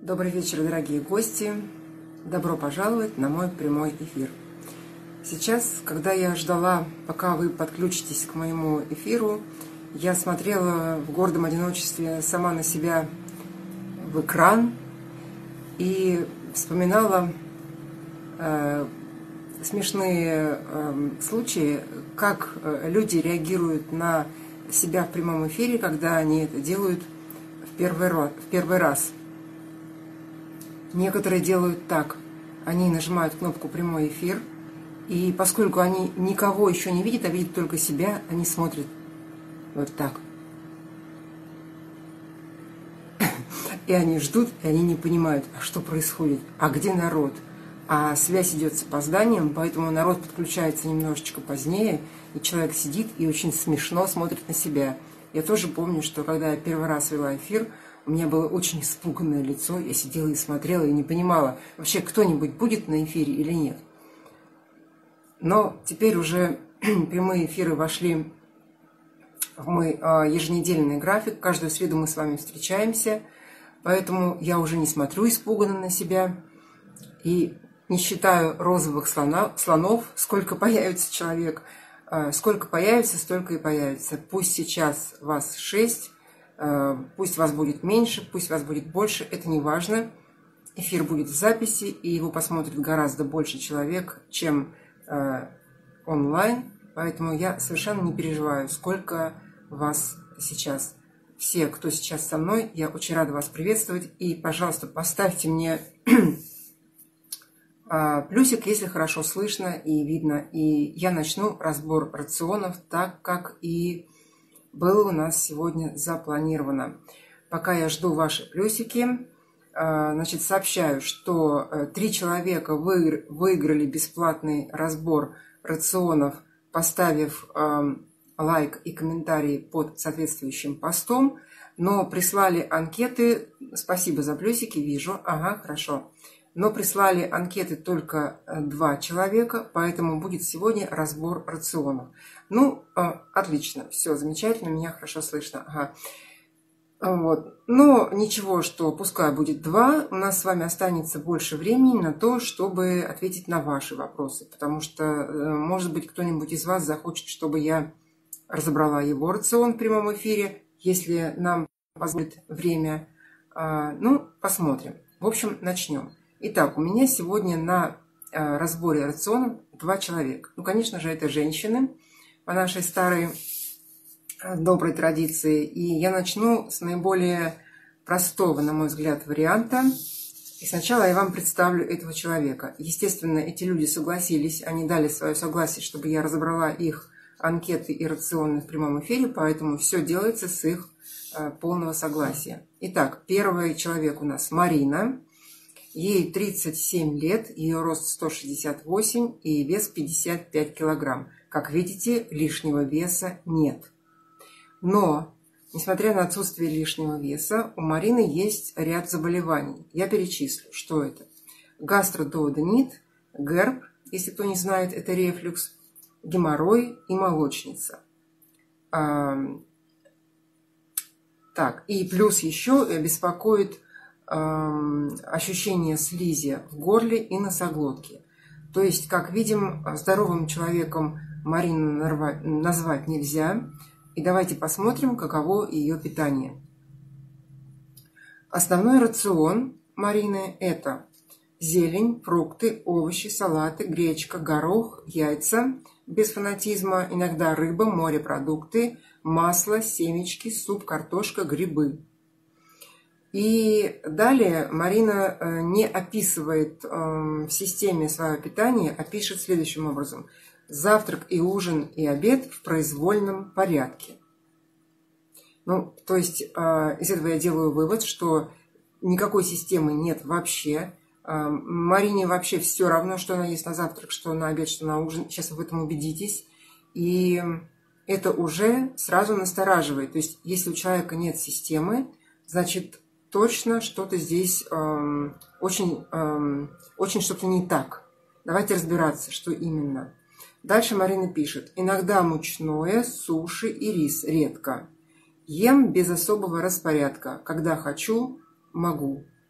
Добрый вечер, дорогие гости! Добро пожаловать на мой прямой эфир. Сейчас, когда я ждала, пока вы подключитесь к моему эфиру, я смотрела в гордом одиночестве сама на себя в экран и вспоминала смешные случаи, как люди реагируют на себя в прямом эфире, когда они это делают в первый раз. Некоторые делают так. Они нажимают кнопку «Прямой эфир», и поскольку они никого еще не видят, а видят только себя, они смотрят вот так. И они ждут, и они не понимают, а что происходит, а где народ. А связь идет с опозданием, поэтому народ подключается немножечко позднее, и человек сидит и очень смешно смотрит на себя. Я тоже помню, что когда я первый раз вела эфир, у меня было очень испуганное лицо, я сидела и смотрела, и не понимала, вообще кто-нибудь будет на эфире или нет. Но теперь уже прямые эфиры вошли в мой еженедельный график, каждую среду мы с вами встречаемся, поэтому я уже не смотрю испуганно на себя и не считаю розовых слонов, сколько появится человек, сколько появится, столько и появится. Пусть сейчас вас 6, пусть вас будет меньше, пусть вас будет больше, это не важно. Эфир будет в записи, и его посмотрит гораздо больше человек, чем онлайн. Поэтому я совершенно не переживаю, сколько вас сейчас. Все, кто сейчас со мной, я очень рада вас приветствовать. И, пожалуйста, поставьте мне плюсик, если хорошо слышно и видно. И я начну разбор рационов так, как и было у нас сегодня запланировано. Пока я жду ваши плюсики, значит, сообщаю, что 3 человека выиграли бесплатный разбор рационов, поставив лайк и комментарий под соответствующим постом, но прислали анкеты, спасибо за плюсики, вижу, ага, хорошо, но прислали анкеты только 2 человека, поэтому будет сегодня разбор рационов. Ну, отлично, все замечательно, меня хорошо слышно. Ага. Вот. Но ничего, что пускай будет 2, у нас с вами останется больше времени на то, чтобы ответить на ваши вопросы, потому что, может быть, кто-нибудь из вас захочет, чтобы я разобрала его рацион в прямом эфире, если нам позволит время. Ну, посмотрим. В общем, начнем. Итак, у меня сегодня на разборе рационов 2 человека. Ну, конечно же, это женщины по нашей старой доброй традиции. И я начну с наиболее простого, на мой взгляд, варианта. И сначала я вам представлю этого человека. Естественно, эти люди согласились, они дали свое согласие, чтобы я разобрала их анкеты и рационы в прямом эфире, поэтому все делается с их полного согласия. Итак, первый человек у нас Марина. Ей 37 лет, ее рост 168 и вес 55 килограмм. Как видите, лишнего веса нет. Но, несмотря на отсутствие лишнего веса, у Марины есть ряд заболеваний. Я перечислю, что это. Гастродуоденит, герб, если кто не знает, это рефлюкс, геморрой и молочница. Так, и плюс еще беспокоит ощущение слизи в горле и носоглотке. То есть, как видим, здоровым человеком Марину назвать нельзя. И давайте посмотрим, каково ее питание. Основной рацион Марины – это зелень, фрукты, овощи, салаты, гречка, горох, яйца, без фанатизма, иногда рыба, морепродукты, масло, семечки, суп, картошка, грибы. И далее Марина не описывает в системе свое питание, а пишет следующим образом. Завтрак и ужин и обед в произвольном порядке. Ну, то есть из этого я делаю вывод, что никакой системы нет вообще. Марине вообще все равно, что она ест на завтрак, что на обед, что на ужин. Сейчас вы в этом убедитесь. И это уже сразу настораживает. То есть если у человека нет системы, значит точно что-то здесь очень что-то не так. Давайте разбираться, что именно. Дальше Марина пишет. Иногда мучное, суши и рис, редко. Ем без особого распорядка. Когда хочу, могу.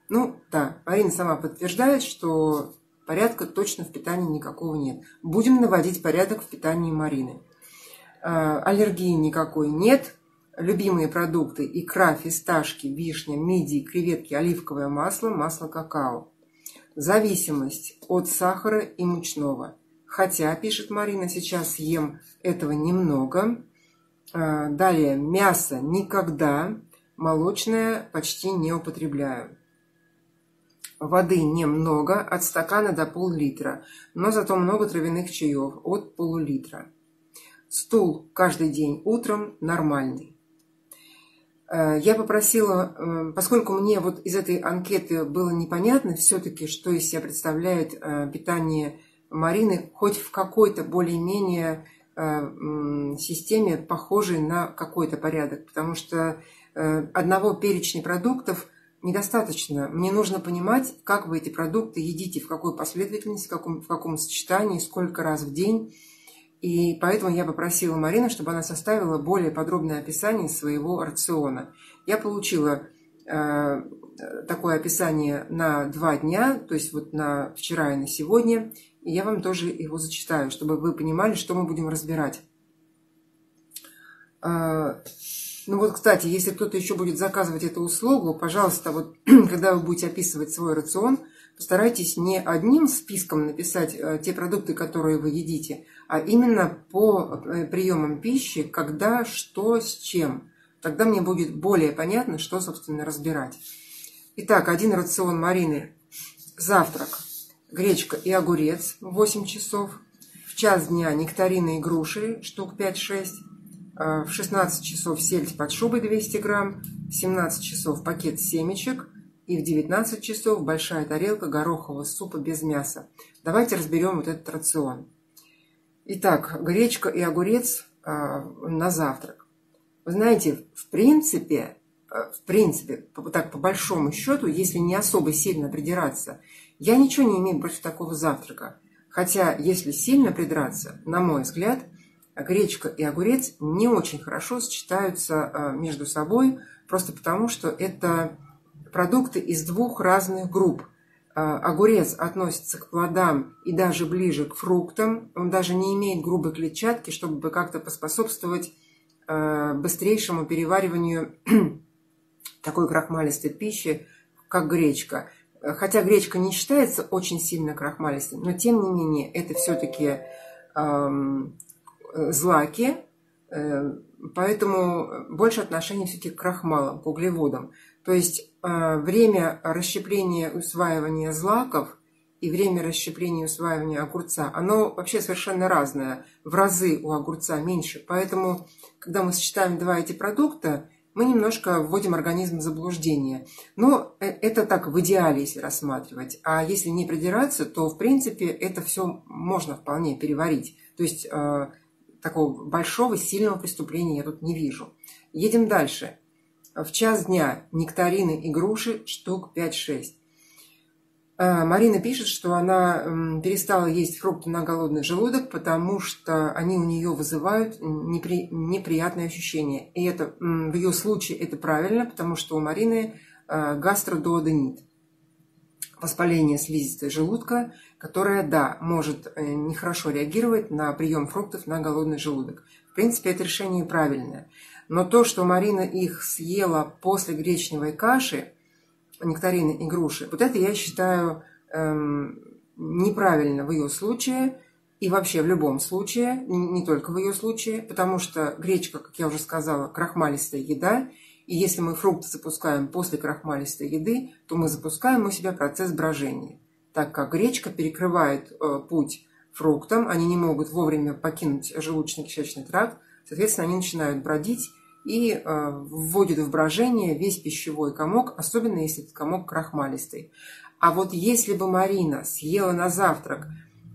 Ну, да, Марина сама подтверждает, что порядка точно в питании никакого нет. Будем наводить порядок в питании Марины. Аллергии никакой нет. Любимые продукты: икра, фисташки, вишня, мидии, креветки, оливковое масло, масло какао. Зависимость от сахара и мучного. Хотя, пишет Марина, сейчас ем этого немного. Далее, мясо никогда, молочное почти не употребляю. Воды немного, от стакана до пол-литра, но зато много травяных чаев, от полулитра. Стул каждый день утром нормальный. Я попросила, поскольку мне вот из этой анкеты было непонятно все-таки, что из себя представляет питание Марины, хоть в какой-то более-менее системе, похожей на какой-то порядок, потому что одного перечня продуктов недостаточно. Мне нужно понимать, как вы эти продукты едите, в какой последовательности, в каком сочетании, сколько раз в день. И поэтому я попросила Марину, чтобы она составила более подробное описание своего рациона. Я получила такое описание на 2 дня, то есть вот на вчера и на сегодня. И я вам тоже его зачитаю, чтобы вы понимали, что мы будем разбирать. Ну вот, кстати, если кто-то еще будет заказывать эту услугу, пожалуйста, вот когда вы будете описывать свой рацион, постарайтесь не одним списком написать те продукты, которые вы едите, а именно по приемам пищи, когда, что, с чем. Тогда мне будет более понятно, что, собственно, разбирать. Итак, один рацион Марины. Завтрак: гречка и огурец 8 часов. В час дня нектарины и груши штук 5-6. В 16 часов сельдь под шубой 200 грамм. В 17 часов пакет семечек. И в 19 часов большая тарелка горохового супа без мяса. Давайте разберем вот этот рацион. Итак, гречка и огурец на завтрак. Вы знаете, в принципе, так по большому счету, если не особо сильно придираться, я ничего не имею против такого завтрака. Хотя, если сильно придраться, на мой взгляд, гречка и огурец не очень хорошо сочетаются между собой, просто потому что это продукты из 2 разных групп. Огурец относится к плодам и даже ближе к фруктам. Он даже не имеет грубой клетчатки, чтобы как-то поспособствовать быстрейшему перевариванию такой крахмалистой пищи, как гречка. Хотя гречка не считается очень сильно крахмалистой, но тем не менее это все-таки злаки, поэтому больше отношение все-таки к крахмалам, к углеводам. То есть время расщепления и усваивания злаков и время расщепления и усваивания огурца, оно вообще совершенно разное. В разы у огурца меньше. Поэтому, когда мы сочетаем 2 эти продукта, мы немножко вводим организм в заблуждение. Но это так в идеале, если рассматривать. А если не придираться, то, в принципе, это все можно вполне переварить. То есть такого большого, сильного преступления я тут не вижу. Едем дальше. В час дня нектарины и груши штук 5-6. Марина пишет, что она перестала есть фрукты на голодный желудок, потому что они у нее вызывают неприятные ощущения. И это в ее случае это правильно, потому что у Марины гастродуоденит. Воспаление слизистой желудка, которое, да, может нехорошо реагировать на прием фруктов на голодный желудок. В принципе, это решение правильное. Но то, что Марина их съела после гречневой каши, нектарины и груши, вот это я считаю неправильно в ее случае и вообще в любом случае, не только в ее случае, потому что гречка, как я уже сказала, крахмалистая еда, и если мы фрукты запускаем после крахмалистой еды, то мы запускаем у себя процесс брожения, так как гречка перекрывает путь фруктам, они не могут вовремя покинуть желудочно-кишечный тракт, соответственно, они начинают бродить и вводят в брожение весь пищевой комок, особенно если этот комок крахмалистый. А вот если бы Марина съела на завтрак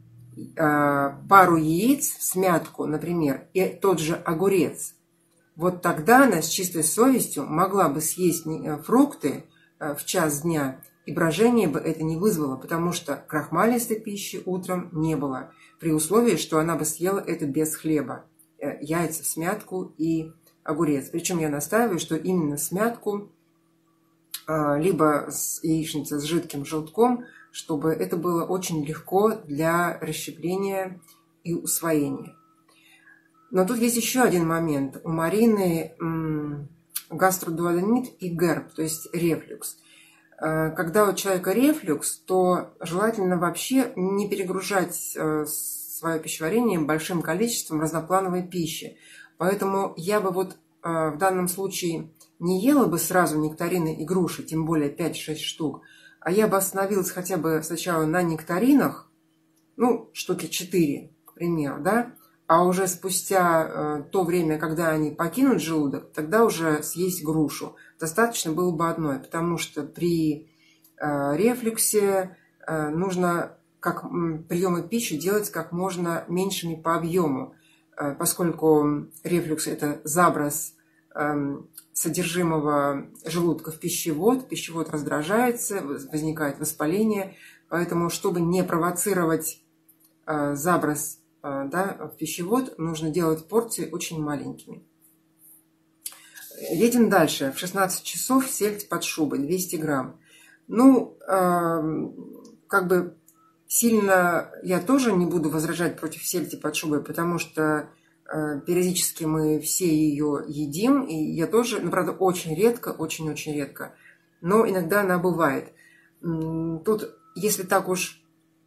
пару яиц, смятку, например, и тот же огурец, вот тогда она с чистой совестью могла бы съесть фрукты в час дня, и брожение бы это не вызвало, потому что крахмалистой пищи утром не было, при условии, что она бы съела это без хлеба, яйца, смятку и огурец. Причем я настаиваю, что именно смятку либо яичница с жидким желтком, чтобы это было очень легко для расщепления и усвоения. Но тут есть еще один момент. У Марины гастродуоденит и ГЭРБ, то есть рефлюкс. Когда у человека рефлюкс, то желательно вообще не перегружать свое пищеварение большим количеством разноплановой пищи. Поэтому я бы вот в данном случае не ела бы сразу нектарины и груши, тем более 5-6 штук, а я бы остановилась хотя бы сначала на нектаринах, штуки 4, к примеру, да, а уже спустя то время, когда они покинут желудок, тогда уже съесть грушу. Достаточно было бы одной, потому что при рефлюксе нужно приемы пищи делать как можно меньшими по объему, поскольку рефлюкс – это заброс содержимого желудка в пищевод, пищевод раздражается, возникает воспаление, поэтому, чтобы не провоцировать заброс в пищевод, нужно делать порции очень маленькими. Едем дальше. В 16 часов сельдь под шубой, 200 грамм. Сильно я тоже не буду возражать против сельди под шубой, потому что периодически мы все ее едим, и я тоже, правда, очень редко, очень-очень редко, но иногда она бывает. Тут, если так уж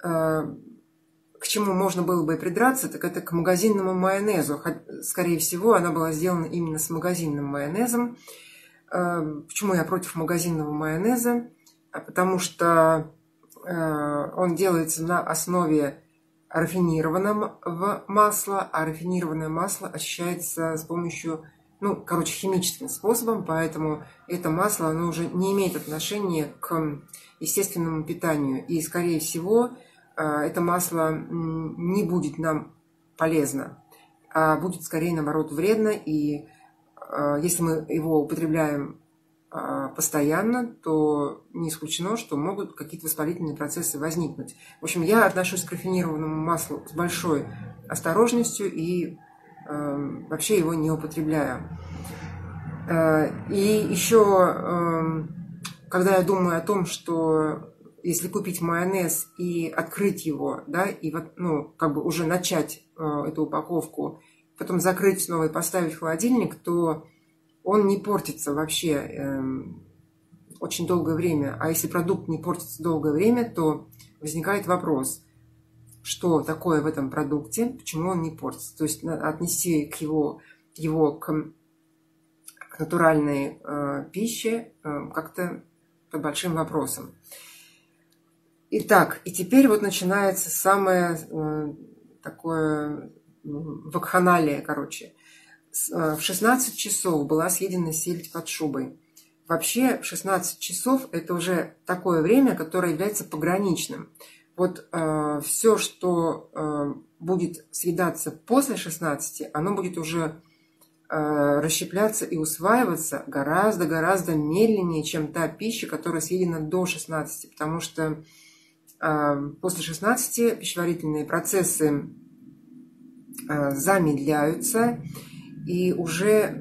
к чему можно было бы и придраться, так это к магазинному майонезу. Скорее всего, она была сделана именно с магазинным майонезом. Почему я против магазинного майонеза? Потому что он делается на основе рафинированного масла, а рафинированное масло очищается с помощью, химическим способом, поэтому это масло, оно уже не имеет отношения к естественному питанию. И, скорее всего, это масло не будет нам полезно, а будет скорее, наоборот, вредно. И если мы его употребляем постоянно, то не исключено, что могут какие-то воспалительные процессы возникнуть. В общем, я отношусь к рафинированному маслу с большой осторожностью и вообще его не употребляю. И еще, когда я думаю о том, что если купить майонез и открыть его, да, и уже начать эту упаковку, потом закрыть снова и поставить в холодильник, то он не портится вообще очень долгое время. А если продукт не портится долгое время, то возникает вопрос, что такое в этом продукте, почему он не портится. То есть отнести его к натуральной пище как-то под большим вопросом. Итак, и теперь вот начинается самое такое вакханалия, В 16 часов была съедена сельдь под шубой. Вообще 16 часов – это уже такое время, которое является пограничным. Вот все, что будет съедаться после 16, оно будет уже расщепляться и усваиваться гораздо-гораздо медленнее, чем та пища, которая съедена до 16, потому что после 16 пищеварительные процессы замедляются, и уже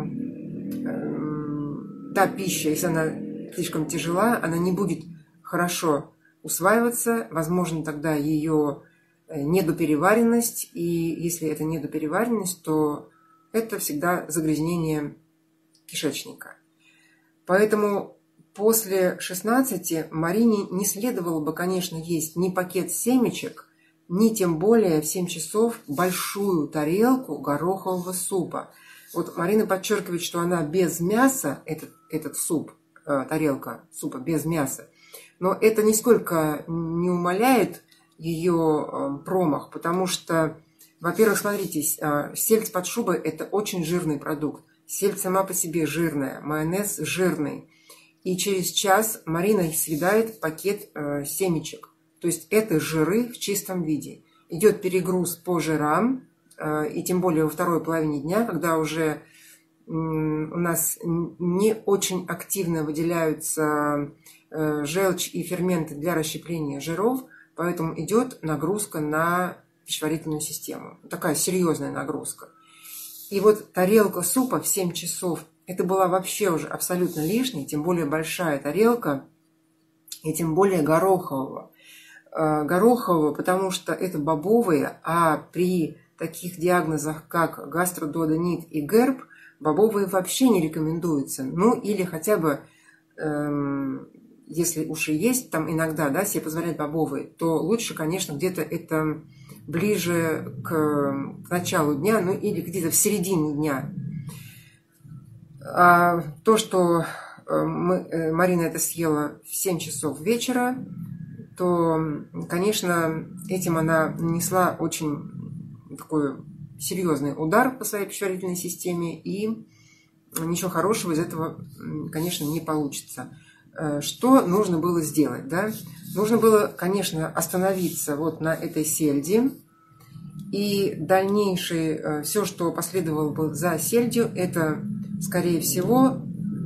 та пища, если она слишком тяжела, она не будет хорошо усваиваться, возможно, тогда ее недопереваренность, и если это недопереваренность, то это всегда загрязнение кишечника. Поэтому после 16 Марине не следовало бы, конечно, есть ни пакет семечек, ни тем более в 7 часов большую тарелку горохового супа. Вот Марина подчеркивает, что она без мяса, этот суп, тарелка супа без мяса, но это нисколько не умаляет ее промах, потому что, во-первых, смотрите, сельдь под шубой – это очень жирный продукт. Сельдь сама по себе жирная, майонез жирный. И через час Марина съедает пакет семечек. То есть это жиры в чистом виде. Идет перегруз по жирам, и тем более во второй половине дня, когда уже у нас не очень активно выделяются желчь и ферменты для расщепления жиров, поэтому идет нагрузка на пищеварительную систему. Такая серьезная нагрузка. И вот тарелка супа в 7 часов – это была вообще уже абсолютно лишней, тем более большая тарелка, и тем более горохового. Горохового, потому что это бобовые, а при таких диагнозах, как гастродуоденит и ГЭРБ, бобовые вообще не рекомендуются. Ну, или хотя бы, если уж и есть там иногда, да, себе позволять бобовые, то лучше, конечно, где-то это ближе к началу дня, ну, или где-то в середине дня. А то, что Марина это съела в 7 часов вечера, то, конечно, этим она нанесла очень такой серьезный удар по своей пищеварительной системе, и ничего хорошего из этого, конечно, не получится. Что нужно было сделать, да? Нужно было, конечно, остановиться вот на этой сельде, и дальнейшее, все, что последовало бы за сельдью, это, скорее всего,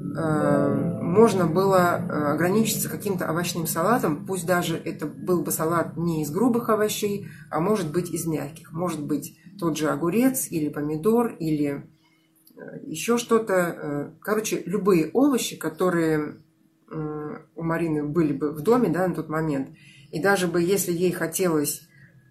можно было ограничиться каким-то овощным салатом, пусть даже это был бы салат не из грубых овощей, а может быть из мягких. Может быть тот же огурец или помидор, или еще что-то. Короче, любые овощи, которые у Марины были бы в доме, да, на тот момент. И даже бы, если ей хотелось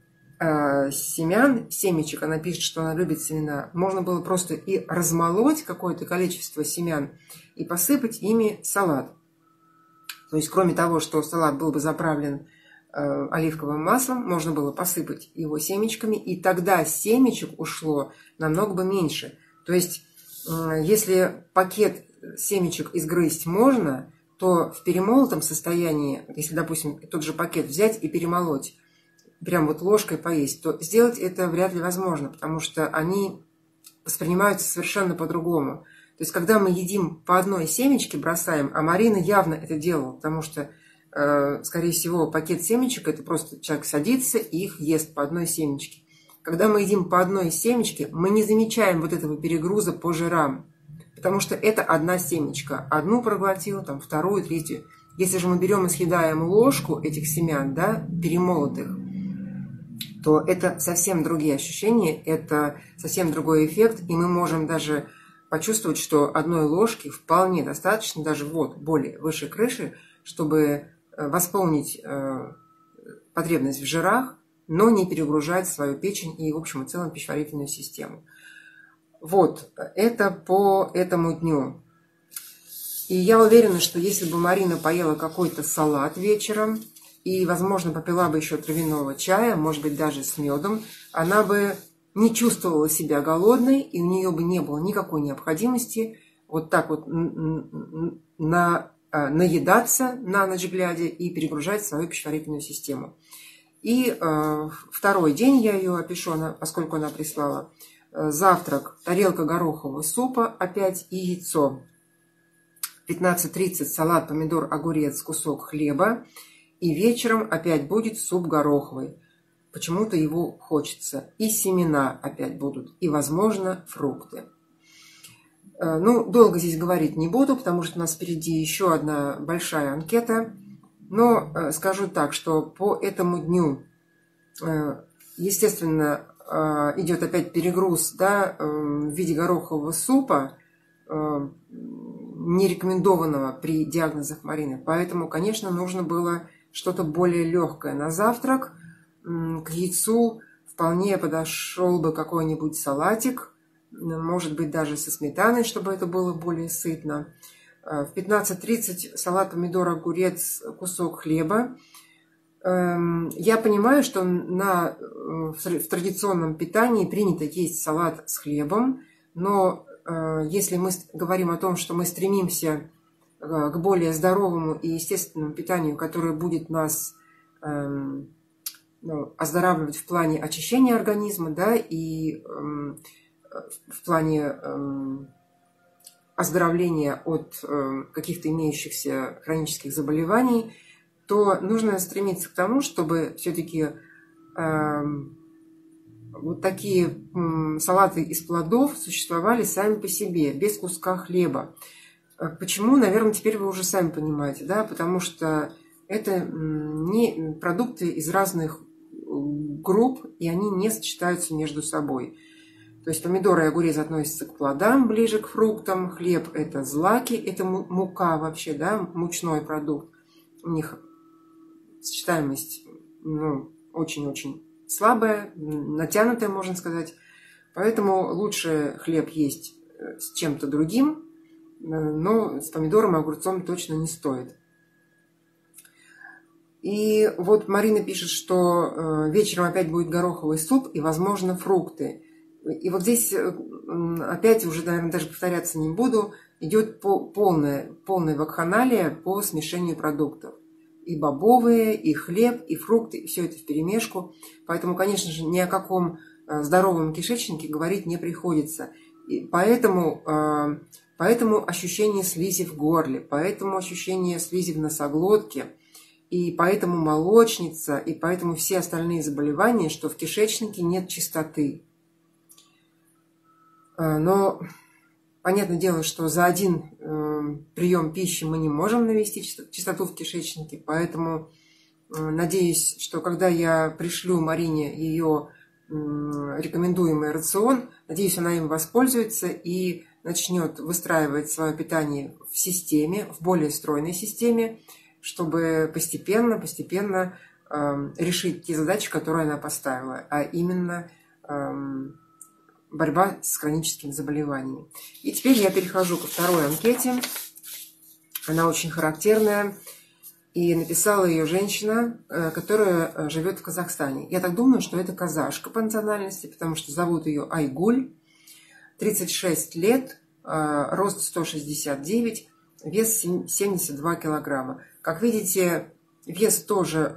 семян, семечек, она пишет, что она любит семена, можно было просто и размолоть какое-то количество семян и посыпать ими салат. То есть, кроме того, что салат был бы заправлен оливковым маслом, можно было посыпать его семечками, и тогда семечек ушло намного бы меньше. То есть, если пакет семечек изгрызть можно, то в перемолотом состоянии, если, допустим, тот же пакет взять и перемолоть, прям вот ложкой поесть, то сделать это вряд ли возможно, потому что они воспринимаются совершенно по-другому. То есть, когда мы едим по одной семечке, бросаем, а Марина явно это делала, потому что, скорее всего, пакет семечек – это просто человек садится и их ест по одной семечке. Когда мы едим по одной семечке, мы не замечаем вот этого перегруза по жирам, потому что это одна семечка. Одну проглотил, там, вторую, третью. Если же мы берем и съедаем ложку этих семян, да, перемолотых, то это совсем другие ощущения, это совсем другой эффект, и мы можем даже почувствовать, что одной ложки вполне достаточно, даже вот более выше крыши, чтобы восполнить потребность в жирах, но не перегружать свою печень и, в общем и целом, пищеварительную систему. Вот, это по этому дню. И я уверена, что если бы Марина поела какой-то салат вечером, и, возможно, попила бы еще травяного чая, может быть, даже с медом, она бы не чувствовала себя голодной, и у нее бы не было никакой необходимости вот так вот наедаться на ночь глядя и перегружать свою пищеварительную систему. И второй день я ее опишу, поскольку она прислала. Завтрак, тарелка горохового супа опять и яйцо. 15:30 салат, помидор, огурец, кусок хлеба. И вечером опять будет суп гороховый. Почему-то его хочется. И семена опять будут. И, возможно, фрукты. Ну, долго здесь говорить не буду, потому что у нас впереди еще одна большая анкета. Но скажу так, что по этому дню, естественно, идет опять перегруз, да, в виде горохового супа, не рекомендованного при диагнозах Марины. Поэтому, конечно, нужно было что-то более легкое на завтрак. К яйцу вполне подошел бы какой-нибудь салатик, может быть, даже со сметаной, чтобы это было более сытно. В 15:30 салат, помидор, огурец, кусок хлеба. Я понимаю, что в традиционном питании принято есть салат с хлебом, но если мы говорим о том, что мы стремимся к более здоровому и естественному питанию, которое будет нас оздоравливать в плане очищения организма, да, и в плане оздоровления от каких-то имеющихся хронических заболеваний, то нужно стремиться к тому, чтобы все-таки вот такие салаты из плодов существовали сами по себе, без куска хлеба. Почему, наверное, теперь вы уже сами понимаете, да, потому что это не продукты из разных групп, и они не сочетаются между собой. То есть помидоры и огурец относятся к плодам, ближе к фруктам. Хлеб – это злаки, это мука вообще, да, мучной продукт. У них сочетаемость очень-очень слабая, натянутая, можно сказать. Поэтому лучше хлеб есть с чем-то другим, но с помидором и огурцом точно не стоит. И вот Марина пишет, что вечером опять будет гороховый суп и, возможно, фрукты. И вот здесь опять уже, наверное, даже повторяться не буду, идет полная вакханалия по смешению продуктов. И бобовые, и хлеб, и фрукты, и все это вперемешку. Поэтому, конечно же, ни о каком здоровом кишечнике говорить не приходится. И поэтому ощущение слизи в горле, поэтому ощущение слизи в носоглотке, и поэтому молочница, и поэтому все остальные заболевания, что в кишечнике нет чистоты. Но понятное дело, что за один прием пищи мы не можем навести чистоту в кишечнике, поэтому надеюсь, что когда я пришлю Марине ее рекомендуемый рацион, надеюсь, она им воспользуется и начнет выстраивать свое питание в системе, в более стройной системе, чтобы постепенно решить те задачи, которые она поставила, а именно борьба с хроническими заболеваниями. И теперь я перехожу ко второй анкете. Она очень характерная. И написала ее женщина, которая живет в Казахстане. Я так думаю, что это казашка по национальности, потому что зовут ее Айгуль. 36 лет, рост 169, вес 72 килограмма. Как видите, вес тоже,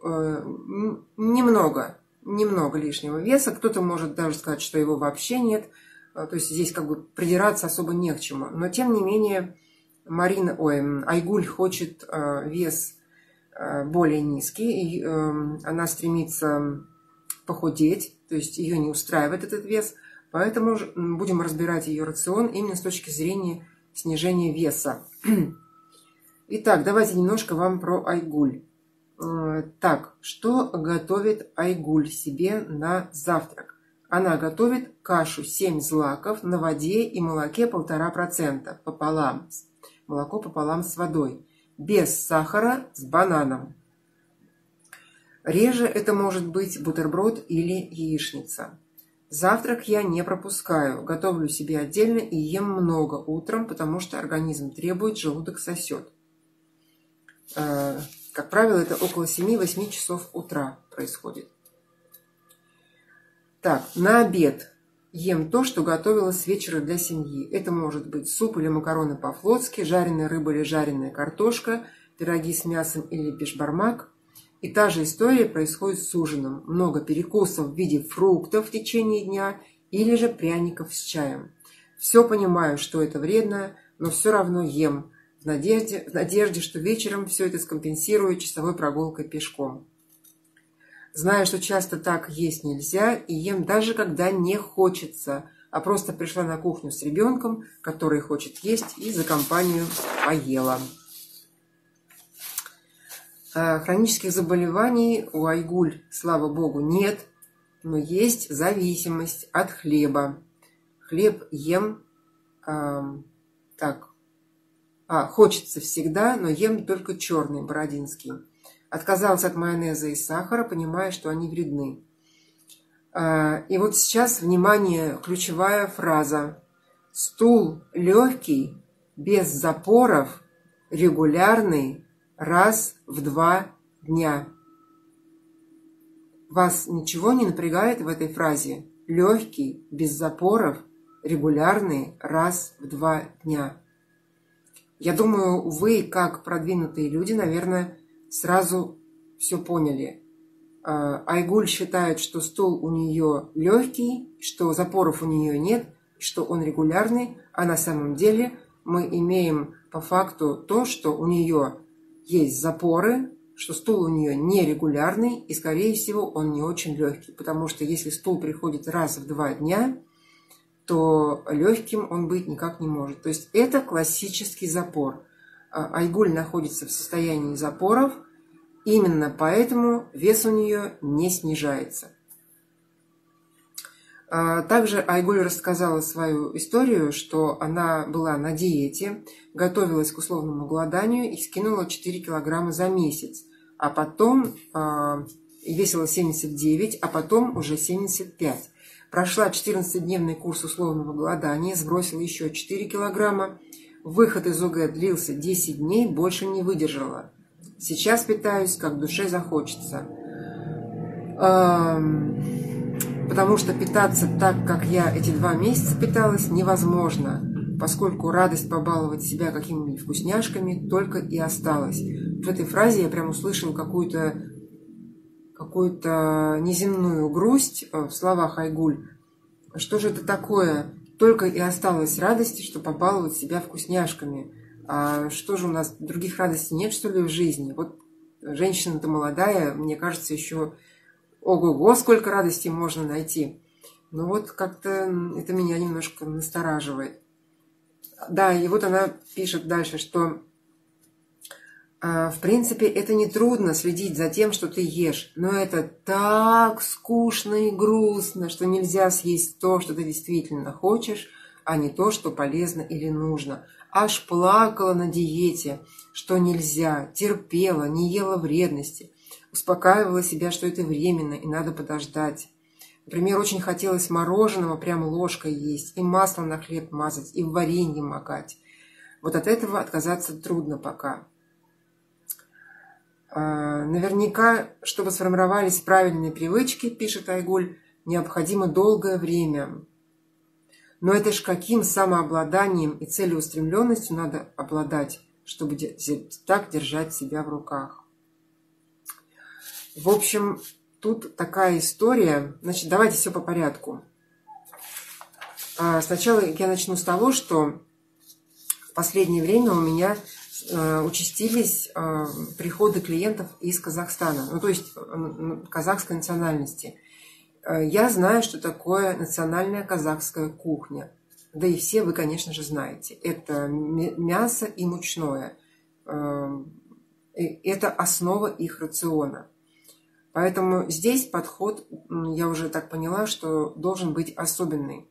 немного лишнего веса. Кто-то может даже сказать, что его вообще нет. То есть здесь как бы придираться особо не к чему. Но тем не менее, Айгуль хочет вес более низкий. И, она стремится похудеть, то есть ее не устраивает этот вес. Поэтому будем разбирать ее рацион именно с точки зрения снижения веса. Итак, давайте немножко вам про Айгуль. Так, что готовит Айгуль себе на завтрак? Она готовит кашу 7 злаков на воде и молоке 1,5% пополам. Молоко пополам с водой. Без сахара, с бананом. Реже это может быть бутерброд или яичница. Завтрак я не пропускаю. Готовлю себе отдельно и ем много утром, потому что организм требует, желудок сосет. Как правило, это около 7-8 часов утра происходит. Так, на обед ем то, что готовила с вечера для семьи. Это может быть суп или макароны по-флотски, жареная рыба или жареная картошка, пироги с мясом или бешбармак. И та же история происходит с ужином. Много перекусов в виде фруктов в течение дня или же пряников с чаем. Все понимаю, что это вредно, но все равно ем. В надежде, что вечером все это скомпенсирую часовой прогулкой пешком. Знаю, что часто так есть нельзя, и ем даже когда не хочется, а просто пришла на кухню с ребенком, который хочет есть, и за компанию поела. Хронических заболеваний у Айгуль, слава богу, нет, но есть зависимость от хлеба. Хлеб ем хочется всегда, но ем только черный, бородинский. Отказалась от майонеза и сахара, понимая, что они вредны. И вот сейчас, внимание, ключевая фраза. Стул легкий, без запоров, регулярный, раз в 2 дня. Вас ничего не напрягает в этой фразе? Легкий, без запоров, регулярный, раз в 2 дня. Я думаю, вы, как продвинутые люди, наверное, сразу все поняли. Айгуль считает, что стул у нее легкий, что запоров у нее нет, что он регулярный, а на самом деле мы имеем по факту то, что у нее есть запоры, что стул у нее нерегулярный и, скорее всего, он не очень легкий, потому что если стул приходит раз в 2 дня, то легким он быть никак не может. То есть это классический запор. Айгуль находится в состоянии запоров, именно поэтому вес у нее не снижается. Также Айгуль рассказала свою историю, что она была на диете, готовилась к условному голоданию и скинула 4 килограмма за месяц, а потом весила 79, а потом уже 75. Прошла 14-дневный курс условного голодания, сбросила еще 4 килограмма. Выход из ОГЭ длился 10 дней, больше не выдержала. Сейчас питаюсь, как душе захочется. Потому что питаться так, как я эти 2 месяца питалась, невозможно, поскольку радость побаловать себя какими-нибудь вкусняшками только и осталась. В этой фразе я прям услышала какую-то неземную грусть в словах Айгуль. Что же это такое? Только и осталось радости, что побаловать себя вкусняшками. А что же у нас, других радостей нет, что ли, в жизни? Вот женщина-то молодая, мне кажется, еще ого-го, сколько радости можно найти. Но вот как-то это меня немножко настораживает. Да, и вот она пишет дальше, что в принципе это нетрудно следить за тем, что ты ешь, но это так скучно и грустно, что нельзя съесть то, что ты действительно хочешь, а не то, что полезно или нужно. Аж плакала на диете, что нельзя, терпела, не ела вредности. Успокаивала себя, что это временно и надо подождать. Например, очень хотелось мороженого прямо ложкой есть, и масло на хлеб мазать, и в варенье макать. Вот от этого отказаться трудно пока. Наверняка, чтобы сформировались правильные привычки, пишет Айгуль, необходимо долгое время. Но это ж каким самообладанием и целеустремленностью надо обладать, чтобы так держать себя в руках. В общем, тут такая история. Значит, давайте все по порядку. Сначала я начну с того, что в последнее время у меня участились приходы клиентов из Казахстана, ну то есть казахской национальности. Я знаю, что такое национальная казахская кухня. Да и все вы, конечно же, знаете. Это мясо и мучное. Это основа их рациона. Поэтому здесь подход, я уже так поняла, что должен быть особенный.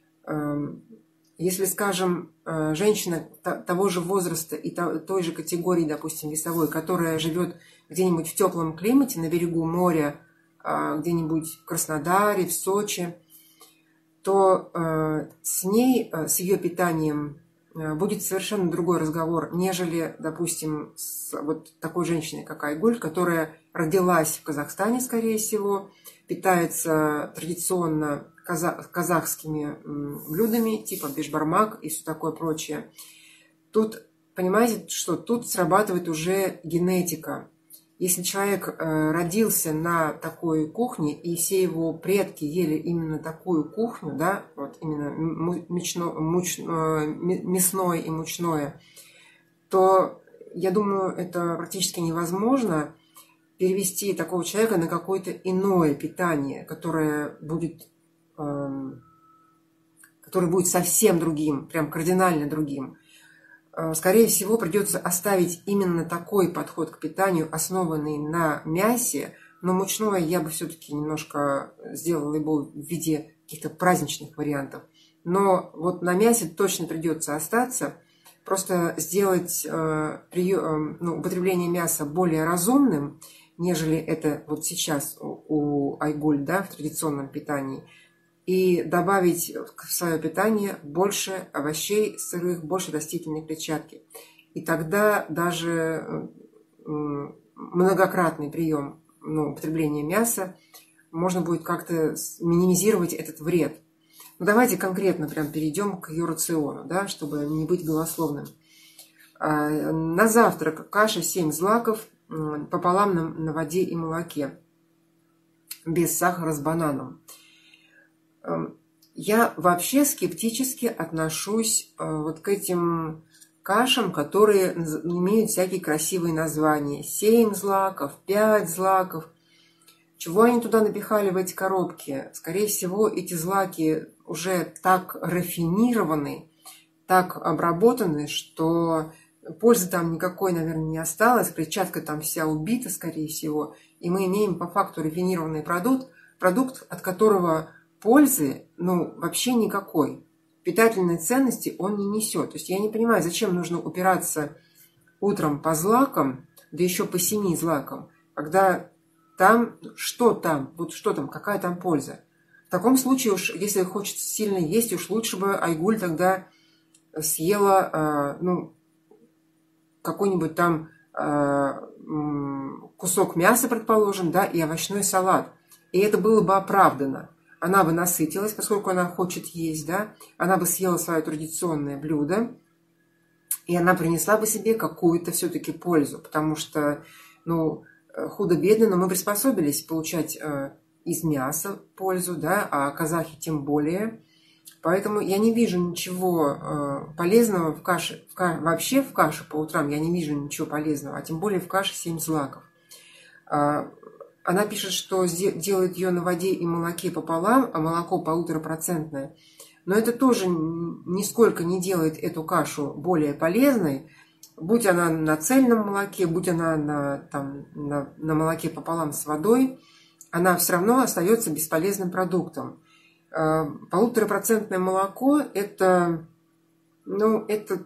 Если, скажем, женщина того же возраста и той же категории, допустим, весовой, которая живет где-нибудь в теплом климате на берегу моря, где-нибудь в Краснодаре, в Сочи, то с ней, с ее питанием будет совершенно другой разговор, нежели, допустим, с вот такой женщиной, как Айгуль, которая родилась в Казахстане, скорее всего, питается традиционно казахскими блюдами, типа бешбармак и все такое прочее. Тут, понимаете, что тут срабатывает уже генетика. Если человек родился на такой кухне, и все его предки ели именно такую кухню, да, вот именно мясное и мучное, то, я думаю, это практически невозможно перевести такого человека на какое-то иное питание, которое будет совсем другим, прям кардинально другим. Скорее всего, придется оставить именно такой подход к питанию, основанный на мясе, но мучное я бы все-таки немножко сделала его в виде каких-то праздничных вариантов. Но вот на мясе точно придется остаться, просто сделать употребление мяса более разумным, нежели это вот сейчас у Айгуль, да, в традиционном питании, и добавить в свое питание больше овощей сырых, больше растительной клетчатки. И тогда даже многократный прием употребления мяса можно будет как-то минимизировать этот вред. Ну, давайте конкретно прям перейдем к ее рациону, да, чтобы не быть голословным. На завтрак каша 7 злаков пополам на воде и молоке, без сахара, с бананом. Я вообще скептически отношусь вот к этим кашам, которые имеют всякие красивые названия. 7 злаков, 5 злаков. Чего они туда напихали в эти коробки? Скорее всего, эти злаки уже так рафинированы, так обработаны, что пользы там никакой, наверное, не осталось. Клетчатка там вся убита, скорее всего. И мы имеем по факту рафинированный продукт, от которого пользы, ну, вообще никакой. Питательной ценности он не несет. То есть я не понимаю, зачем нужно упираться утром по злакам, да еще по 7 злакам, когда там, что там, вот что там, какая там польза. В таком случае уж, если хочется сильно есть, уж лучше бы Айгуль тогда съела, ну, какой-нибудь там кусок мяса, предположим, да, и овощной салат. И это было бы оправдано. Она бы насытилась, поскольку она хочет есть, да, она бы съела свое традиционное блюдо, и она принесла бы себе какую-то все-таки пользу, потому что, ну, худо-бедно, но мы приспособились получать из мяса пользу, да, а казахи тем более. Поэтому я не вижу ничего полезного в каше, вообще в каше по утрам я не вижу ничего полезного, а тем более в каше 7 злаков. Она пишет, что делает ее на воде и молоке пополам, а молоко 1,5%. Но это тоже нисколько не делает эту кашу более полезной. Будь она на цельном молоке, будь она на молоке пополам с водой, она все равно остается бесполезным продуктом. 1,5% молоко – это, ну, это,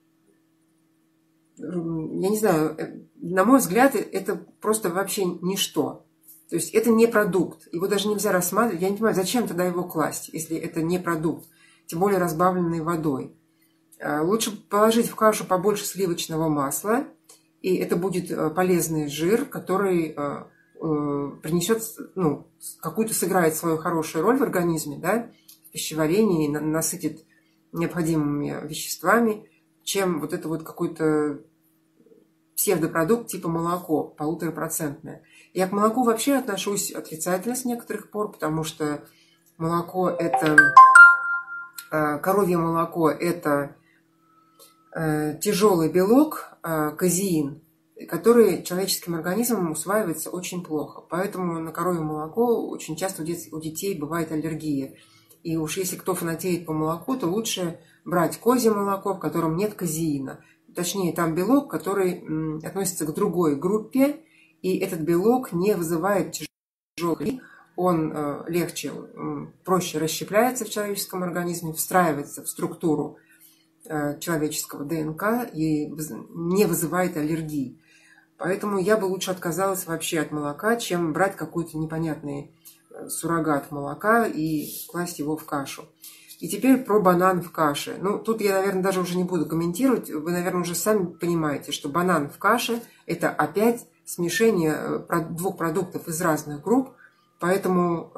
я не знаю, на мой взгляд, это просто вообще ничто. То есть это не продукт. Его даже нельзя рассматривать. Я не понимаю, зачем тогда его класть, если это не продукт, тем более разбавленный водой. Лучше положить в кашу побольше сливочного масла, и это будет полезный жир, который принесет, ну, какую-то сыграет свою хорошую роль в организме, да, в пищеварении, насытит необходимыми веществами, чем вот это вот какой-то псевдопродукт типа молоко, 1,5%. Я к молоку вообще отношусь отрицательно с некоторых пор, потому что молоко это, коровье молоко это тяжелый белок, казеин, который человеческим организмом усваивается очень плохо. Поэтому на коровье молоко очень часто у детей бывает аллергия. И уж если кто фанатеет по молоку, то лучше брать козье молоко, в котором нет казеина. Точнее, там белок, который относится к другой группе, и этот белок не вызывает тяжелый, он легче, проще расщепляется в человеческом организме, встраивается в структуру человеческого ДНК и не вызывает аллергии. Поэтому я бы лучше отказалась вообще от молока, чем брать какой-то непонятный суррогат молока и класть его в кашу. И теперь про банан в каше. Ну, тут я, наверное, даже уже не буду комментировать. Вы, наверное, уже сами понимаете, что банан в каше – это опять смешение двух продуктов из разных групп, поэтому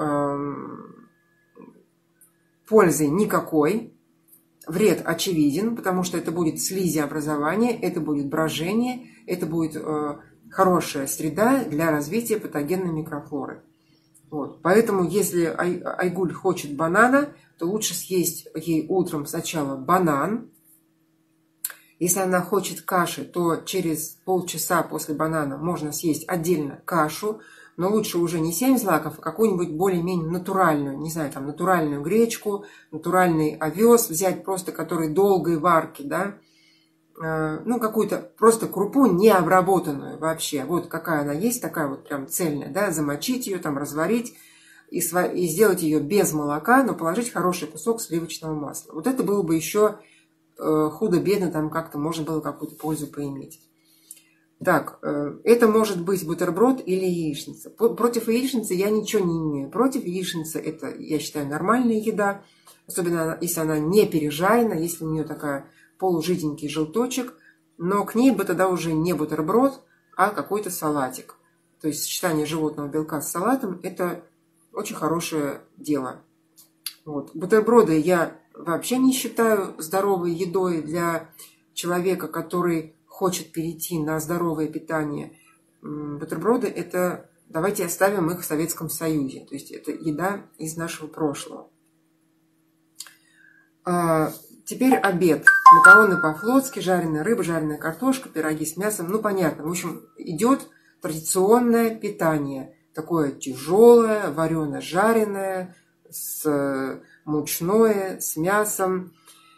пользы никакой. Вред очевиден, потому что это будет слизеобразование, это будет брожение, это будет хорошая среда для развития патогенной микрофлоры. Вот. Поэтому, если Айгуль хочет банана, то лучше съесть ей утром сначала банан. Если она хочет каши, то через полчаса после банана можно съесть отдельно кашу, но лучше уже не 7 злаков, а какую-нибудь более-менее натуральную, не знаю, там натуральную гречку, натуральный овес взять просто, который долгой варки, да, ну, какую-то просто крупу необработанную вообще. Вот какая она есть, такая вот прям цельная, да, замочить ее, там разварить и сделать ее без молока, но положить хороший кусок сливочного масла. Вот это было бы еще худо-бедно, там как-то можно было какую-то пользу поиметь. Так, это может быть бутерброд или яичница. Против яичницы я ничего не имею. Против яичницы это, я считаю, нормальная еда, особенно если она не пережарена, если у нее такая полужиденький желточек, но к ней бы тогда уже не бутерброд, а какой-то салатик. То есть сочетание животного белка с салатом – это очень хорошее дело. Вот. Бутерброды я вообще не считаю здоровой едой для человека, который хочет перейти на здоровое питание. Бутерброды – это, давайте оставим их в Советском Союзе. То есть это еда из нашего прошлого. Теперь обед. Макароны по-флотски, жареная рыба, жареная картошка, пироги с мясом. Ну, понятно. В общем, идет традиционное питание. Такое тяжелое, варено-жареное, мучное, с мясом.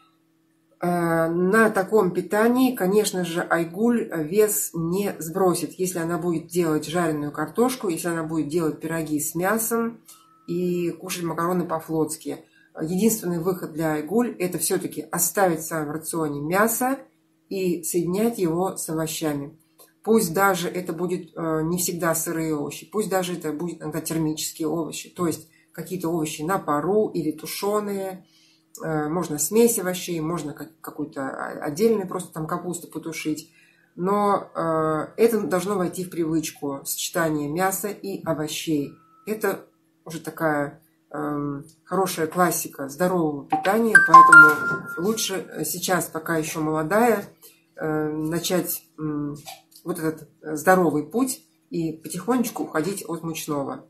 На таком питании, конечно же, Айгуль вес не сбросит, если она будет делать жареную картошку, если она будет делать пироги с мясом и кушать макароны по-флотски. Единственный выход для Айгуль – это все-таки оставить в своем рационе мясо и соединять его с овощами. Пусть даже это будет не всегда сырые овощи, пусть даже это будет иногда термические овощи, то есть какие-то овощи на пару или тушеные, можно смесь овощей, можно какую-то отдельную просто там капусту потушить. Но это должно войти в привычку, сочетание мяса и овощей. Это уже такая хорошая классика здорового питания, поэтому лучше сейчас, пока еще молодая, начать вот этот здоровый путь и потихонечку уходить от мучного.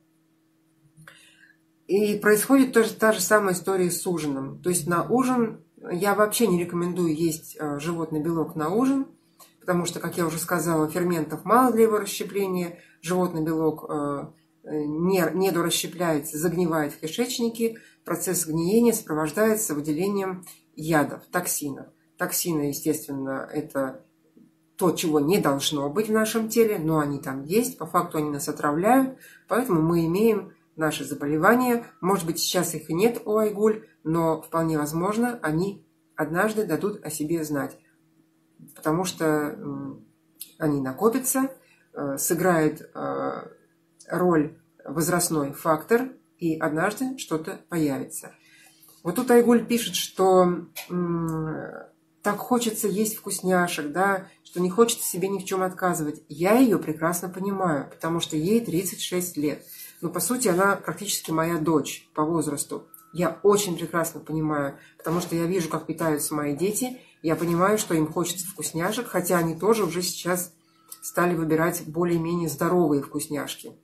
И происходит тоже та же самая история с ужином. То есть на ужин я вообще не рекомендую есть животный белок на ужин, потому что, как я уже сказала, ферментов мало для его расщепления, животный белок не дорасщепляется, загнивает в кишечнике, процесс гниения сопровождается выделением ядов, токсинов. Токсины, естественно, это то, чего не должно быть в нашем теле, но они там есть, по факту они нас отравляют, поэтому мы имеем наши заболевания. Может быть, сейчас их и нет у Айгуль, но вполне возможно, они однажды дадут о себе знать, потому что они накопятся, сыграет роль возрастной фактор, и однажды что-то появится. Вот тут Айгуль пишет, что так хочется есть вкусняшек, да, что не хочется себе ни в чем отказывать. Я ее прекрасно понимаю, потому что ей 36 лет. Но, по сути, она практически моя дочь по возрасту. Я очень прекрасно понимаю, потому что я вижу, как питаются мои дети. Я понимаю, что им хочется вкусняшек, хотя они тоже уже сейчас стали выбирать более-менее здоровые вкусняшки.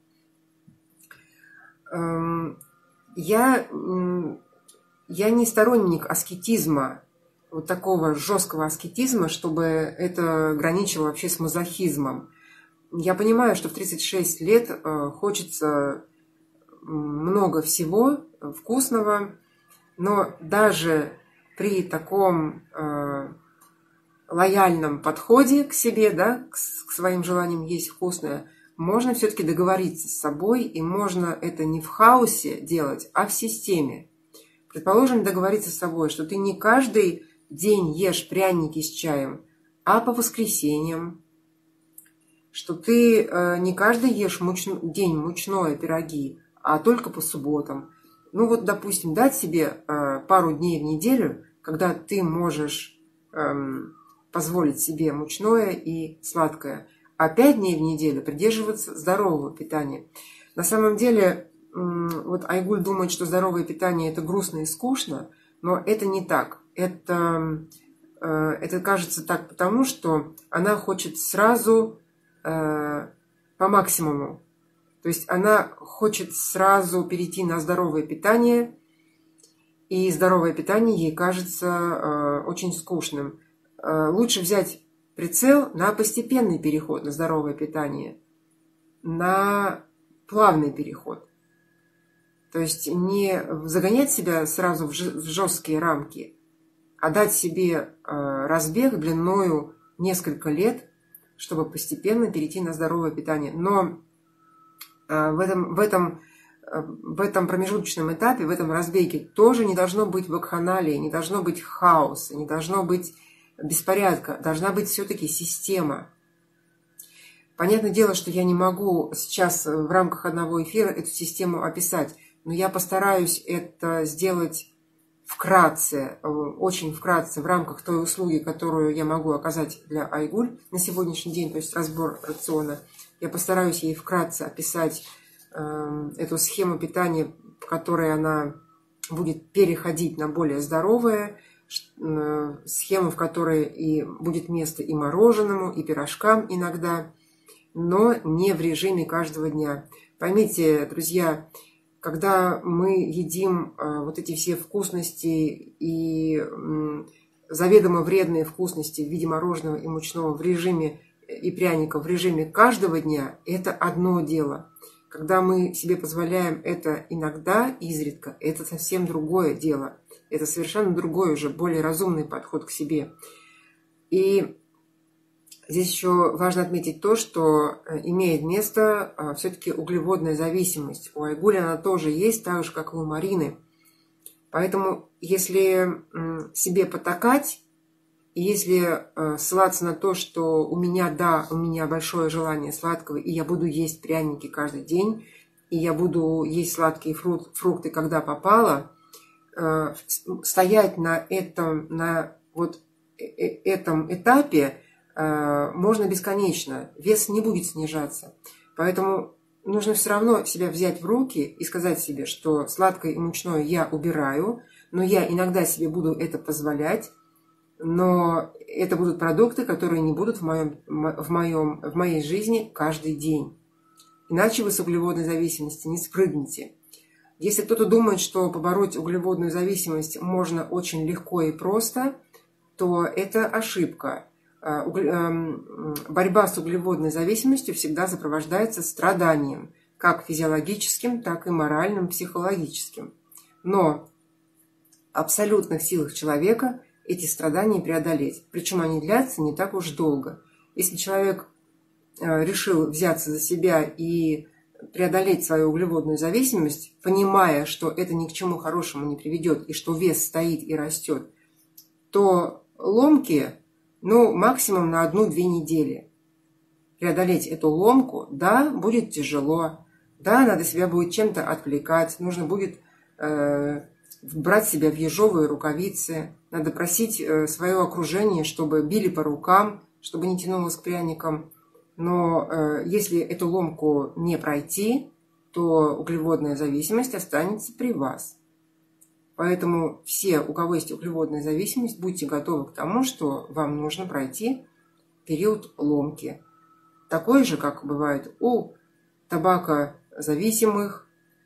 Я не сторонник аскетизма, вот такого жесткого аскетизма, чтобы это граничило вообще с мазохизмом. Я понимаю, что в 36 лет хочется много всего вкусного, но даже при таком лояльном подходе к себе, да, к своим желаниям есть вкусное, можно все-таки договориться с собой, и можно это не в хаосе делать, а в системе. Предположим, договориться с собой, что ты не каждый день ешь пряники с чаем, а по воскресеньям, что ты не каждый ешь день мучное пироги, а только по субботам. Ну вот, допустим, дать себе пару дней в неделю, когда ты можешь позволить себе мучное и сладкое, а 5 дней в неделю придерживаться здорового питания. На самом деле, вот Айгуль думает, что здоровое питание – это грустно и скучно, но это не так. Это кажется так потому, что она хочет сразу по максимуму. То есть она хочет сразу перейти на здоровое питание, и здоровое питание ей кажется очень скучным. Лучше взять прицел на постепенный переход на здоровое питание, на плавный переход. То есть не загонять себя сразу в жесткие рамки, а дать себе разбег длиною несколько лет, чтобы постепенно перейти на здоровое питание. Но в этом промежуточном этапе, в этом разбеге тоже не должно быть вакханалии, не должно быть хаоса, не должно быть беспорядка, должна быть все-таки система. Понятное дело, что я не могу сейчас в рамках одного эфира эту систему описать, но я постараюсь это сделать вкратце, очень вкратце, в рамках той услуги, которую я могу оказать для Айгуль на сегодняшний день, то есть разбор рациона. Я постараюсь ей вкратце описать эту схему питания, по которой она будет переходить на более здоровое, схему, в которой и будет место и мороженому, и пирожкам иногда, но не в режиме каждого дня. Поймите, друзья, когда мы едим вот эти все вкусности и заведомо вредные вкусности в виде мороженого и мучного в режиме и пряников в режиме каждого дня, это одно дело. Когда мы себе позволяем это иногда, изредка, это совсем другое дело. Это совершенно другой, уже более разумный подход к себе. И Здесь еще важно отметить то, что имеет место все-таки углеводная зависимость. У Айгули она тоже есть, так же, как и у Марины. Поэтому, если себе потакать, и если ссылаться на то, что у меня большое желание сладкого, и я буду есть пряники каждый день, и я буду есть сладкие фрукты, когда попало, стоять на этом этапе можно бесконечно. Вес не будет снижаться. Поэтому нужно все равно себя взять в руки и сказать себе, что сладкое и мучное я убираю, но я иногда себе буду это позволять, но это будут продукты, которые не будут в моей жизни каждый день. Иначе вы с углеводной зависимости не спрыгнете. Если кто-то думает, что побороть углеводную зависимость можно очень легко и просто, то это ошибка. Борьба с углеводной зависимостью всегда сопровождается страданием, как физиологическим, так и моральным, психологическим. Но в абсолютных силах человека эти страдания преодолеть. Причем они длятся не так уж долго. Если человек решил взяться за себя и преодолеть свою углеводную зависимость, понимая, что это ни к чему хорошему не приведет и что вес стоит и растет, то ломки, максимум на 1-2 недели. Преодолеть эту ломку, да, будет тяжело, да, надо себя будет чем-то отвлекать, нужно будет брать себя в ежовые рукавицы, надо просить свое окружение, чтобы били по рукам, чтобы не тянулось к пряникам. Но если эту ломку не пройти, то углеводная зависимость останется при вас. Поэтому все, у кого есть углеводная зависимость, будьте готовы к тому, что вам нужно пройти период ломки. Такой же, как бывает у табакозависимых,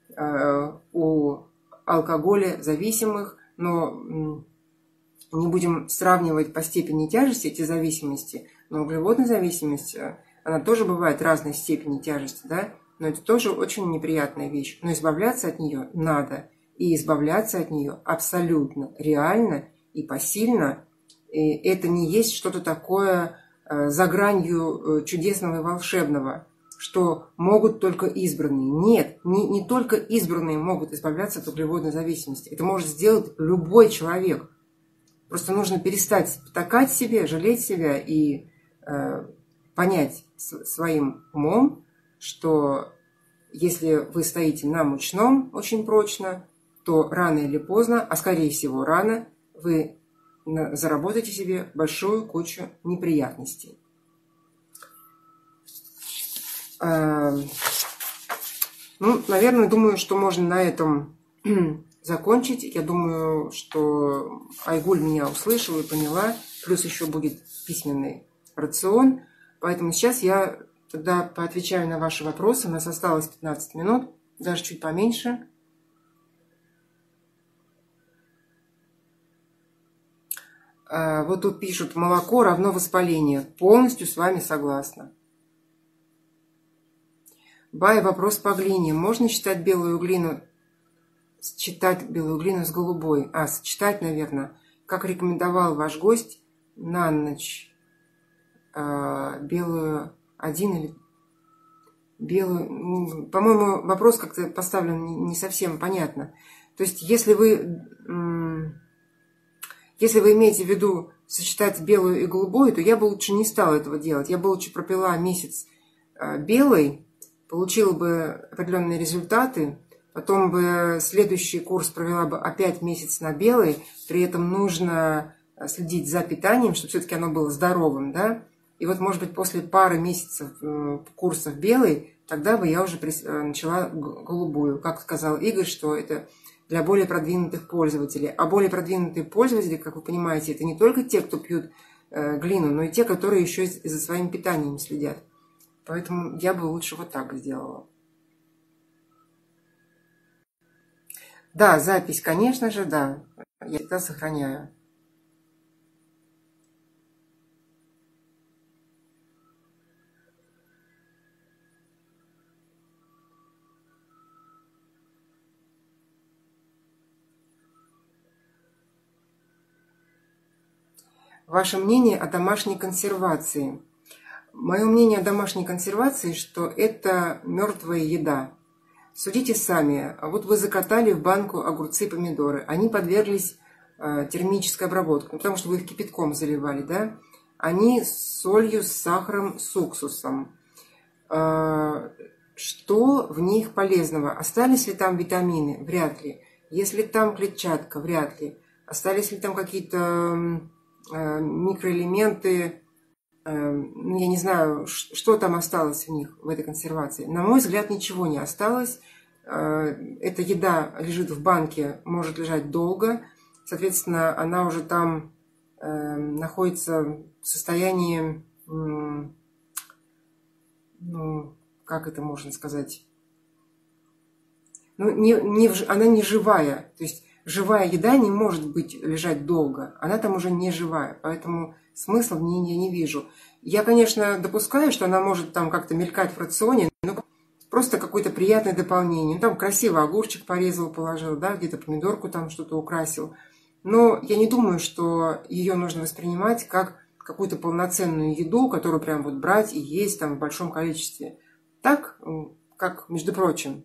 у алкоголя-зависимых, но не будем сравнивать по степени тяжести эти зависимости, но углеводная зависимость, она тоже бывает разной степени тяжести, да? Но это тоже очень неприятная вещь. Но избавляться от нее надо. И избавляться от нее абсолютно реально и посильно. И это не есть что-то такое за гранью чудесного и волшебного, что могут только избранные. Нет, не только избранные могут избавляться от углеводной зависимости. Это может сделать любой человек. Просто нужно перестать потакать себе, жалеть себя и понять своим умом, что если вы стоите на мучном очень прочно, то рано или поздно, а скорее всего рано, вы заработаете себе большую кучу неприятностей. Наверное, думаю, что можно на этом закончить. Я думаю, что Айгуль меня услышала и поняла. Плюс еще будет письменный рацион. Поэтому сейчас я тогда поотвечаю на ваши вопросы. У нас осталось 15 минут, даже чуть поменьше. Вот тут пишут: молоко равно воспалению. Полностью с вами согласна. Бай, вопрос по глине. Можно сочетать белую глину с голубой? Сочетать, наверное. Как рекомендовал ваш гость, на ночь белую один или белую... По-моему, вопрос как-то поставлен не совсем понятно. То есть, если вы имеете в виду сочетать белую и голубую, то я бы лучше не стала этого делать. Я бы лучше пропила месяц белой, получила бы определенные результаты, потом бы следующий курс провела бы опять месяц на белой, при этом нужно следить за питанием, чтобы все-таки оно было здоровым, да. И вот, может быть, после пары месяцев курсов белой, тогда бы я уже начала голубую. Как сказал Игорь, что это для более продвинутых пользователей. А более продвинутые пользователи, как вы понимаете, это не только те, кто пьют глину, но и те, которые еще и за своим питанием следят. Поэтому я бы лучше вот так сделала. Да, запись, конечно же, да. Я всегда сохраняю. Ваше мнение о домашней консервации. Мое мнение о домашней консервации, что это мертвая еда. Судите сами. Вот вы закатали в банку огурцы и помидоры. Они подверглись термической обработке, потому что вы их кипятком заливали, да? Они с солью, с сахаром, с уксусом. Что в них полезного? Остались ли там витамины? Вряд ли. Если там клетчатка? Вряд ли. Остались ли там какие-то микроэлементы? Я не знаю, что там осталось в них, в этой консервации. На мой взгляд, ничего не осталось. Эта еда лежит в банке, может лежать долго. Соответственно, она уже там находится в состоянии, как это можно сказать? Она не живая. То есть живая еда не может быть лежать долго. Она там уже не живая. Поэтому смысла в ней я не вижу. Я, конечно, допускаю, что она может там как-то мелькать в рационе, но просто какое-то приятное дополнение. Там красиво огурчик порезал, положил, да, где-то помидорку там что-то украсил. Но я не думаю, что ее нужно воспринимать как какую-то полноценную еду, которую прям вот брать и есть там в большом количестве. Так, как, между прочим.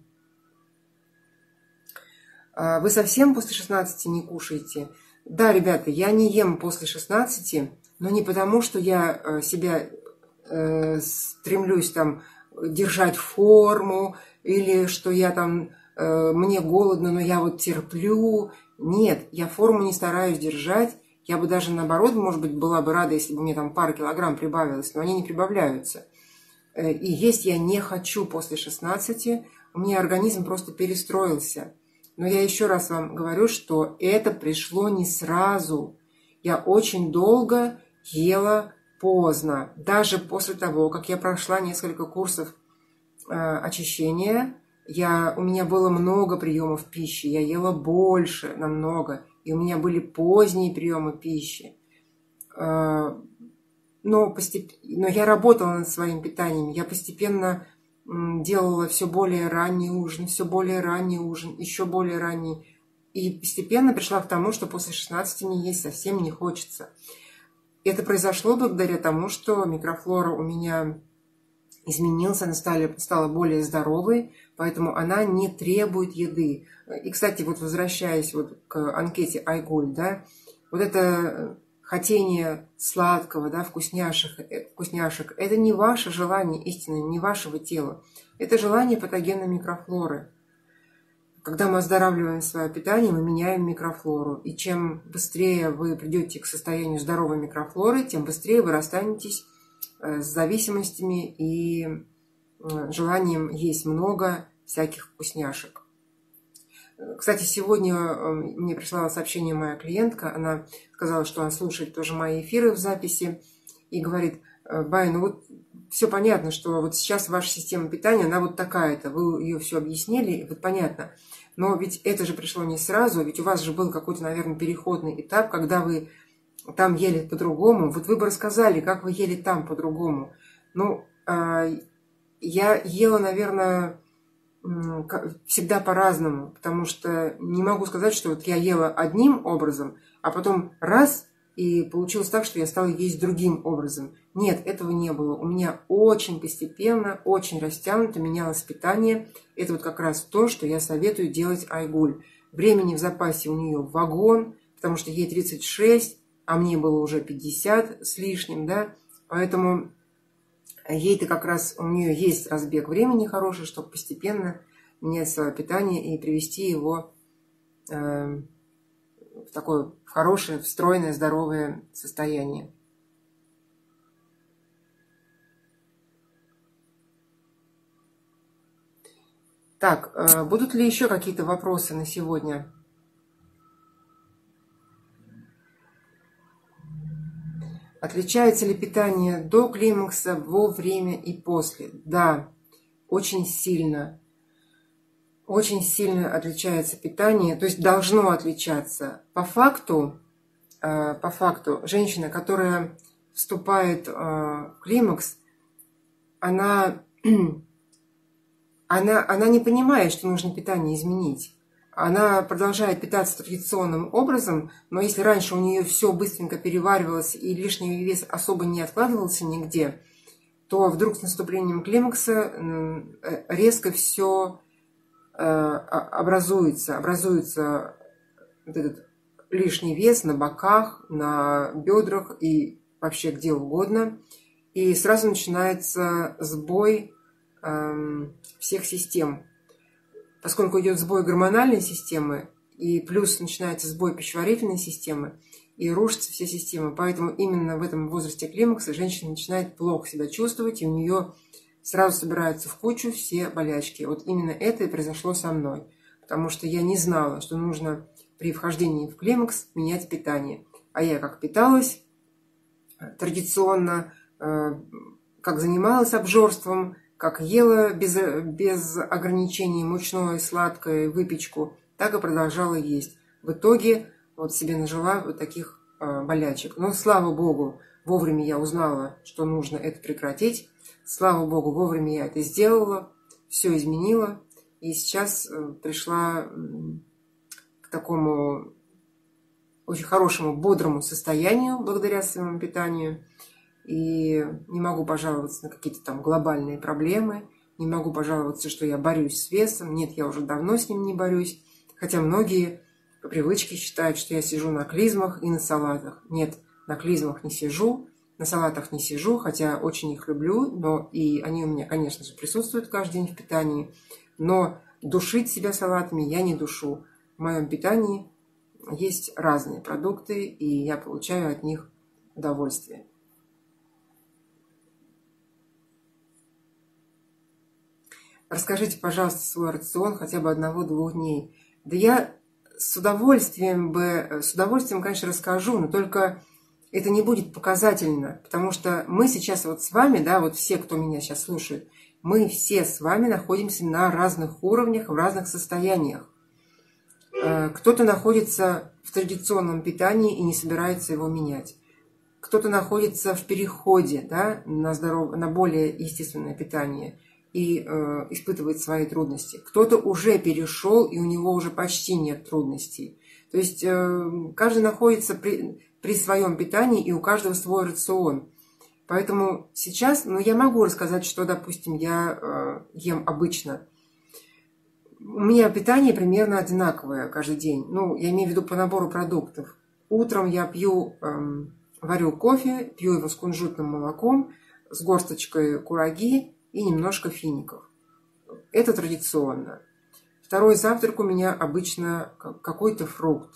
Вы совсем после 16 не кушаете? Да, ребята, я не ем после 16, но не потому, что я себя стремлюсь там держать форму, или что я там, мне голодно, но я вот терплю. Нет, я форму не стараюсь держать. Я бы даже наоборот, может быть, была бы рада, если бы мне там пару килограмм прибавилось, но они не прибавляются. И есть я не хочу после 16, у меня организм просто перестроился. Но я еще раз вам говорю, что это пришло не сразу. Я очень долго ела поздно. Даже после того, как я прошла несколько курсов очищения, у меня было много приемов пищи, я ела больше намного, и у меня были поздние приемы пищи. Но я работала над своим питанием, я постепенно делала все более ранний ужин, еще более ранний. И постепенно пришла к тому, что после 16 мне есть совсем не хочется. Это произошло благодаря тому, что микрофлора у меня изменилась, она стала более здоровой, поэтому она не требует еды. И, кстати, вот возвращаясь вот к анкете Айгуль, да, вот это хотение сладкого, да, вкусняшек, это не ваше желание истинное, не вашего тела. Это желание патогенной микрофлоры. Когда мы оздоравливаем свое питание, мы меняем микрофлору. И чем быстрее вы придете к состоянию здоровой микрофлоры, тем быстрее вы расстанетесь с зависимостями и желанием есть много всяких вкусняшек. Кстати, сегодня мне прислала сообщение моя клиентка. Она сказала, что она слушает тоже мои эфиры в записи. И говорит: Бай, ну вот все понятно, что вот сейчас ваша система питания, она вот такая-то. Вы ее все объяснили, вот понятно. Но ведь это же пришло не сразу. Ведь у вас же был какой-то, наверное, переходный этап, когда вы там ели по-другому. Вот вы бы рассказали, как вы ели там по-другому. Ну, я ела, наверное, всегда по-разному, потому что не могу сказать, что вот я ела одним образом, а потом раз, и получилось так, что я стала есть другим образом. Нет, этого не было. У меня очень постепенно, очень растянуто менялось питание. Это вот как раз то, что я советую делать Айгуль. Времени в запасе у нее вагон, потому что ей 36, а мне было уже 50 с лишним, да, поэтому ей-то как раз, у нее есть разбег времени хороший, чтобы постепенно менять свое питание и привести его в такое хорошее, стройное, здоровое состояние. Так, будут ли еще какие-то вопросы на сегодня? Отличается ли питание до климакса, во время и после? Да, очень сильно. Очень сильно отличается питание, то есть должно отличаться. По факту женщина, которая вступает в климакс, она не понимает, что нужно питание изменить. Она продолжает питаться традиционным образом, но если раньше у нее все быстренько переваривалось и лишний вес особо не откладывался нигде, то вдруг с наступлением климакса резко все образуется вот этот лишний вес на боках, на бедрах и вообще где угодно. И сразу начинается сбой всех систем. Поскольку идет сбой гормональной системы, и плюс начинается сбой пищеварительной системы, и рушатся все системы. Поэтому именно в этом возрасте климакса женщина начинает плохо себя чувствовать, и у нее сразу собираются в кучу все болячки. Вот именно это и произошло со мной. Потому что я не знала, что нужно при вхождении в климакс менять питание. А я как питалась традиционно, как занималась обжорством, как ела без ограничений мучное, сладкое, выпечку, так и продолжала есть. В итоге вот себе нажила вот таких болячек. Но, слава богу, вовремя я узнала, что нужно это прекратить. Слава богу, вовремя я это сделала, все изменила. И сейчас пришла к такому очень хорошему, бодрому состоянию благодаря своему питанию. И не могу пожаловаться на какие-то там глобальные проблемы. Не могу пожаловаться, что я борюсь с весом. Нет, я уже давно с ним не борюсь. Хотя многие по привычке считают, что я сижу на клизмах и на салатах. Нет, на клизмах не сижу, на салатах не сижу, хотя очень их люблю, но и они у меня, конечно же, присутствуют каждый день в питании. Но душить себя салатами я не душу. В моем питании есть разные продукты, и я получаю от них удовольствие. Расскажите, пожалуйста, свой рацион хотя бы 1-2 дней. Да я с удовольствием, конечно, расскажу, но только это не будет показательно, потому что мы сейчас вот с вами, да, вот все, кто меня сейчас слушает, мы все с вами находимся на разных уровнях, в разных состояниях. Кто-то находится в традиционном питании и не собирается его менять. Кто-то находится в переходе, да, на более естественное питание и испытывает свои трудности. Кто-то уже перешел, и у него уже почти нет трудностей. То есть каждый находится при своем питании, и у каждого свой рацион. Поэтому сейчас, я могу рассказать, что, допустим, я ем обычно. У меня питание примерно одинаковое каждый день. Я имею в виду по набору продуктов. Утром я варю кофе, пью его с кунжутным молоком, с горсточкой кураги и немножко фиников. Это традиционно. Второй завтрак у меня обычно какой-то фрукт.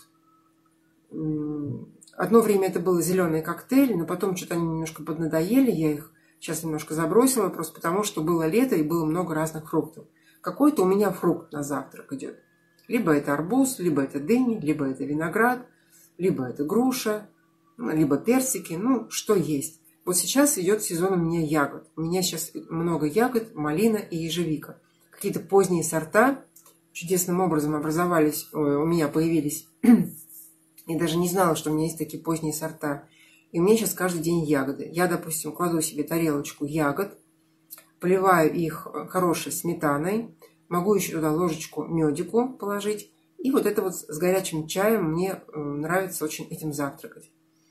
Одно время это был зеленый коктейль, но потом что-то они немножко поднадоели. Я их сейчас немножко забросила, просто потому что было лето и было много разных фруктов. Какой-то у меня фрукт на завтрак идет. Либо это арбуз, либо это дыни, либо это виноград, либо это груша, либо персики, что есть. Вот сейчас идет сезон у меня ягод. У меня сейчас много ягод, малина и ежевика. Какие-то поздние сорта чудесным образом образовались, у меня появились. Я даже не знала, что у меня есть такие поздние сорта. И у меня сейчас каждый день ягоды. Я, допустим, кладу себе тарелочку ягод, поливаю их хорошей сметаной, могу еще туда ложечку медику положить. И вот это вот с горячим чаем мне нравится очень этим завтракать.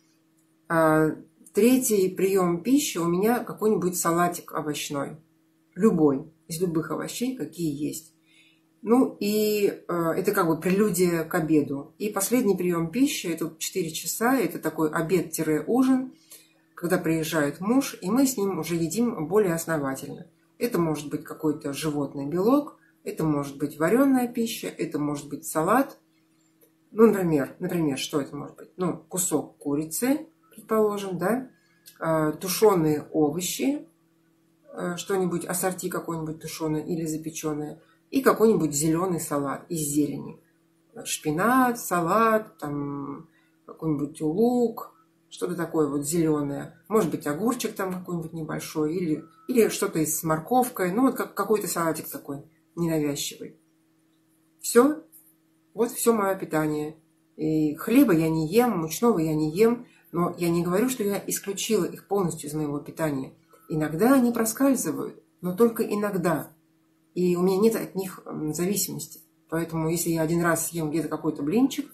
Третий прием пищи у меня какой-нибудь салатик овощной. Любой, из любых овощей, какие есть. И это как бы прелюдия к обеду. И последний прием пищи, это 4 часа, это такой обед-ужин, когда приезжает муж, и мы с ним уже едим более основательно. Это может быть какой-то животный белок, это может быть вареная пища, это может быть салат. Например, что это может быть? Кусок курицы, предположим, да, тушеные овощи, что-нибудь, ассорти какое-нибудь тушеное или запеченное, и какой-нибудь зеленый салат из зелени. Шпинат, салат, там какой-нибудь лук, что-то такое вот зеленое. Может быть, огурчик там какой-нибудь небольшой, или что-то с морковкой. Какой-то салатик такой ненавязчивый. Все. Вот все мое питание. И хлеба я не ем, мучного я не ем, но я не говорю, что я исключила их полностью из моего питания. Иногда они проскальзывают, но только иногда. И у меня нет от них зависимости. Поэтому, если я один раз съем где-то какой-то блинчик,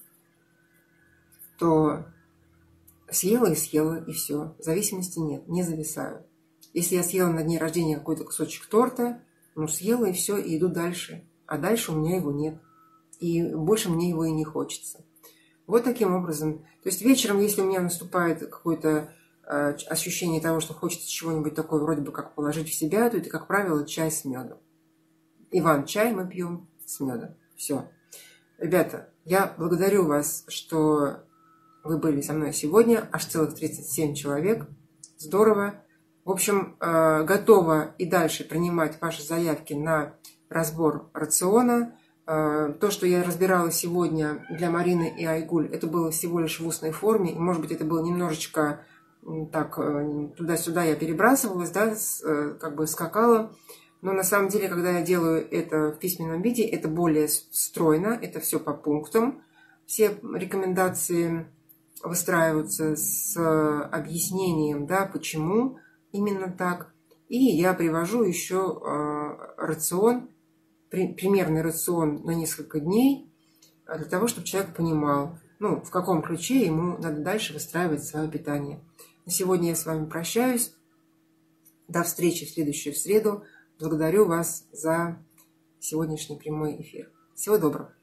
то съела, и все. Зависимости нет, не зависаю. Если я съела на дне рождения какой-то кусочек торта, ну, съела и все, и иду дальше. А дальше у меня его нет. И больше мне его и не хочется. Вот таким образом. То есть вечером, если у меня наступает какое-то ощущение того, что хочется чего-нибудь такое вроде бы как положить в себя, то это, как правило, чай с медом. Иван, чай мы пьем с медом. Все. Ребята, я благодарю вас, что вы были со мной сегодня. Аж целых 37 человек. Здорово. В общем, готова и дальше принимать ваши заявки на разбор рациона. То, что я разбирала сегодня для Марины и Айгуль, это было всего лишь в устной форме. И, может быть, это было немножечко так туда-сюда я перебрасывалась, да, как бы скакала. Но на самом деле, когда я делаю это в письменном виде, это более стройно, это все по пунктам. Все рекомендации выстраиваются с объяснением, да, почему именно так. И я привожу еще рацион, примерный рацион на несколько дней, для того, чтобы человек понимал, ну, в каком ключе ему надо дальше выстраивать свое питание. На сегодня я с вами прощаюсь. До встречи в следующую среду. Благодарю вас за сегодняшний прямой эфир. Всего доброго.